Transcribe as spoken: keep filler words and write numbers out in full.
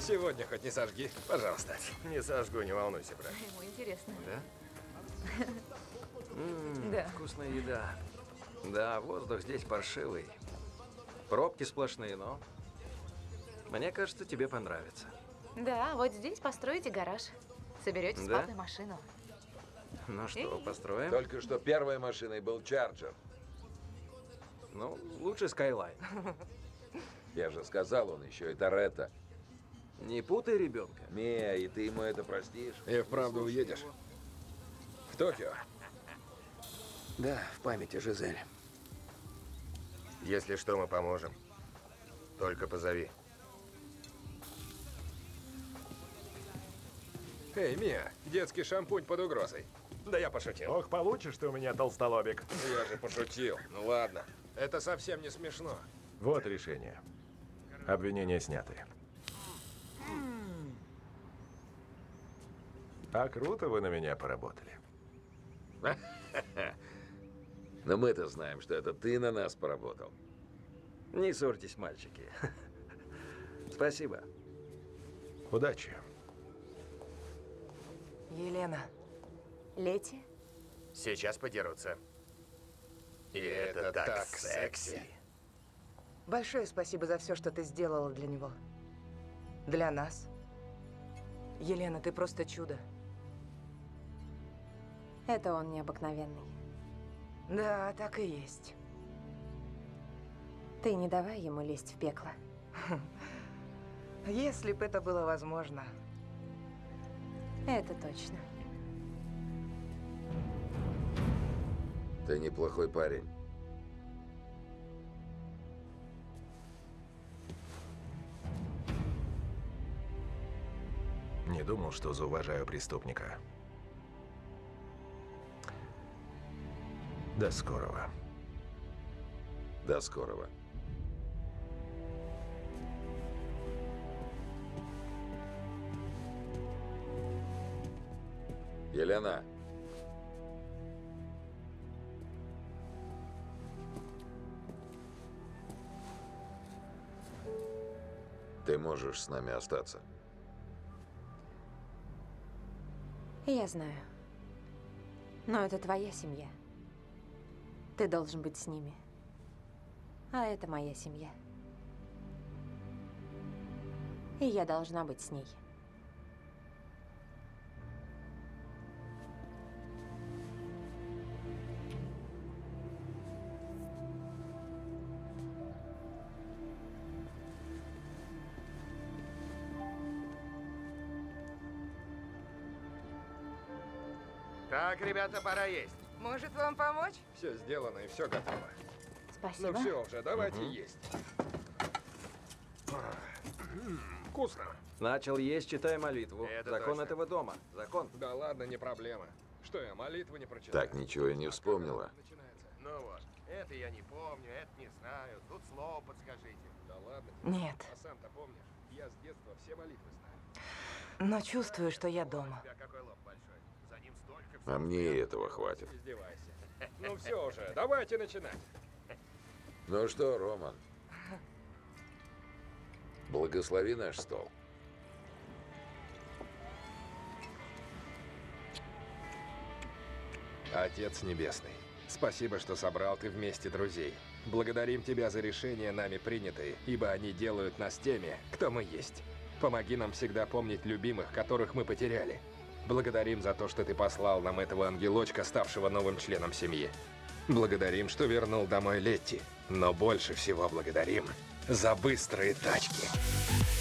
Сегодня хоть не сожги, пожалуйста. Не сожгу, не волнуйся, брат. Ему интересно. Да? Ммм, Да. вкусная еда. Да, воздух здесь паршивый. Пробки сплошные, но... Мне кажется, тебе понравится. Да, вот здесь построите гараж. Соберете с Да? папой машину. Ну что, Эй. построим? Только что первой машиной был Чарджер. Ну, лучше Скайлайн. Я же сказал, он еще и Торетто. Не путай ребенка. Мия, и ты ему это простишь? И вправду уедешь? В Токио? Да, в памяти Жизель. Если что, мы поможем. Только позови. Эй, Мия, детский шампунь под угрозой. Да я пошутил. Ох, получишь ты у меня, толстолобик. Я же пошутил. Ну ладно. Это совсем не смешно. Вот решение. Обвинения сняты. А круто вы на меня поработали. Но мы-то знаем, что это ты на нас поработал. Не ссорьтесь, мальчики. Спасибо. Удачи. Елена. Лети? Сейчас подерутся. И это так секси. Большое спасибо за все, что ты сделала для него. Для нас. Елена, ты просто чудо. Это он необыкновенный. Да, так и есть. Ты не давай ему лезть в пекло. Если бы это было возможно. Это точно. Ты неплохой парень. Не думал, что зауважаю преступника. До скорого. До скорого. Елена. Ты можешь с нами остаться. Я знаю. Но это твоя семья. Ты должен быть с ними. А это моя семья. И я должна быть с ней. Так, ребята, пора есть. Может, вам помочь? Все сделано и все готово. Спасибо. Ну все уже, давайте есть. М, Вкусно. Начал есть, читай молитву. Это Закон точно. этого дома. Закон. Да ладно, не проблема. Что я молитву не прочитал? Так ничего и не вспомнила. Начинается. Ну вот, это я не помню, это не знаю. Тут слово подскажите. Да ладно. Нет. А сам-то помнишь? Я с детства все молитвы знаю. Но чувствую, что я дома. У тебя какой лоб большой? За ним столько А мне и этого хватит. Издевайся. Ну все уже, давайте начинать. Ну что, Роман? Благослови наш стол. Отец Небесный, спасибо, что собрал ты вместе друзей. Благодарим тебя за решения нами принятые, ибо они делают нас теми, кто мы есть. Помоги нам всегда помнить любимых, которых мы потеряли. Благодарим за то, что ты послал нам этого ангелочка, ставшего новым членом семьи. Благодарим, что вернул домой Летти. Но больше всего благодарим за быстрые тачки.